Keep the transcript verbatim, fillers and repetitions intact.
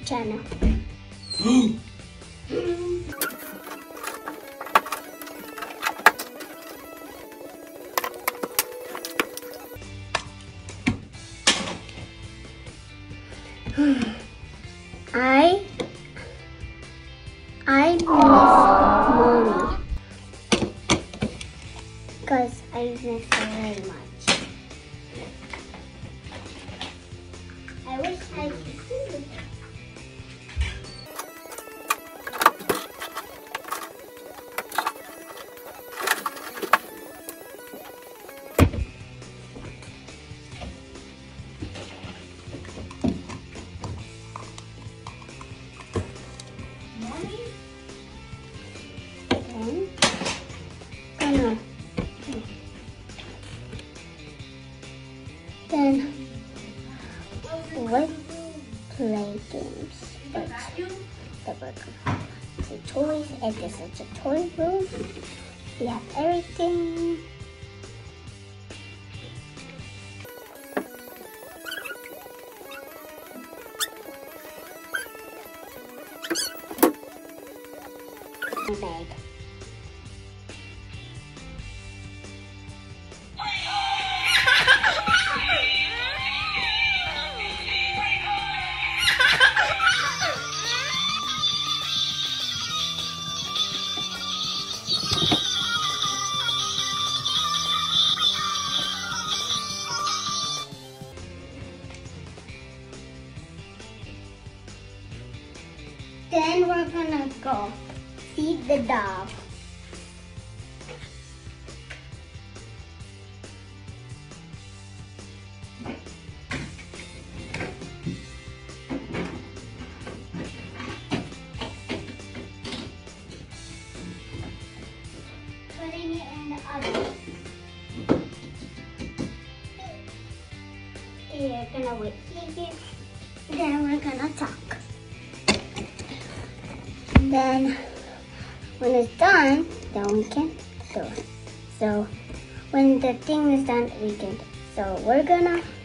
channel. I I miss mommy because I miss her very much. I wish I could see her. Then let's play games. But the toys, and this is a toy room. We have everything. Bag. Then we're gonna go feed the dog. Putting it in the oven. You're gonna wait here. Then we're gonna talk. Then when it's done, then we can do it. So when the thing is done, we can. So we're gonna